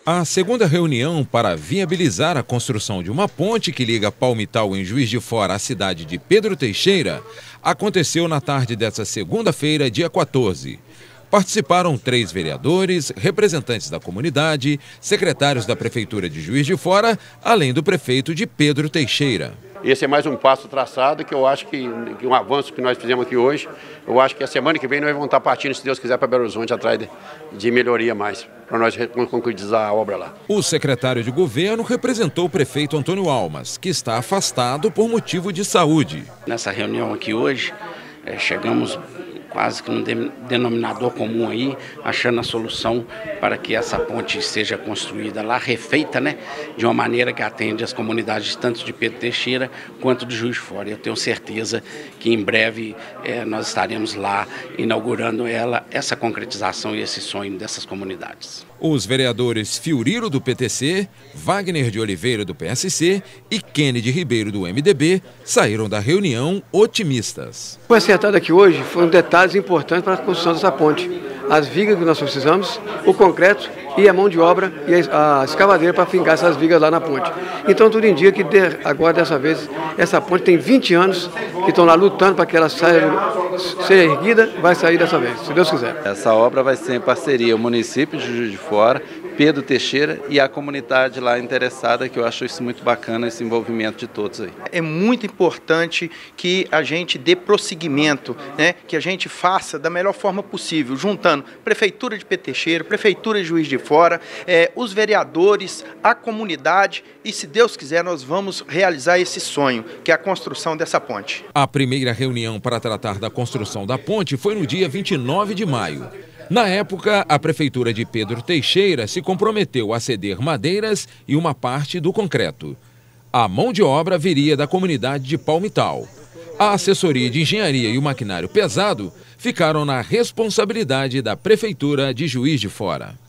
A segunda reunião para viabilizar a construção de uma ponte que liga Palmital, em Juiz de Fora, à cidade de Pedro Teixeira, aconteceu na tarde desta segunda-feira, dia 14. Participaram 3 vereadores, representantes da comunidade, secretários da Prefeitura de Juiz de Fora, além do prefeito de Pedro Teixeira. Esse é mais um passo traçado que eu acho que um avanço que nós fizemos aqui hoje. Eu acho que a semana que vem nós vamos estar partindo, se Deus quiser, para Belo Horizonte atrás de melhoria mais, para nós concretizar a obra lá. O secretário de governo representou o prefeito Antônio Almas, que está afastado por motivo de saúde. Nessa reunião aqui hoje, chegamos quase que num denominador comum aí, achando a solução para que essa ponte seja construída lá, refeita, né, de uma maneira que atende as comunidades tanto de Pedro Teixeira quanto de Juiz de Fora. Eu tenho certeza que em breve nós estaremos lá inaugurando essa concretização e esse sonho dessas comunidades. Os vereadores Fiorilo, do PTC, Wagner de Oliveira, do PSC e Kennedy Ribeiro, do MDB, saíram da reunião otimistas. Foi acertado aqui hoje foram detalhes importantes para a construção dessa ponte. As vigas que nós precisamos, o concreto e a mão de obra e a escavadeira para fincar essas vigas lá na ponte. Então tudo indica que agora, dessa vez, essa ponte tem 20 anos que estão lá lutando para que ela seja erguida, vai sair dessa vez, se Deus quiser. Essa obra vai ser em parceria o município de Juiz de Fora, Pedro Teixeira e a comunidade lá interessada, que eu acho isso muito bacana, esse envolvimento de todos aí. É muito importante que a gente dê prosseguimento, né, que a gente faça da melhor forma possível, juntando Prefeitura de Pedro Teixeira, Prefeitura de Juiz de Fora, os vereadores, a comunidade e, se Deus quiser, nós vamos realizar esse sonho, que é a construção dessa ponte. A primeira reunião para tratar da construção da ponte foi no dia 29 de maio. Na época, a Prefeitura de Pedro Teixeira se comprometeu a ceder madeiras e uma parte do concreto. A mão de obra viria da comunidade de Palmital. A assessoria de engenharia e o maquinário pesado ficaram na responsabilidade da Prefeitura de Juiz de Fora.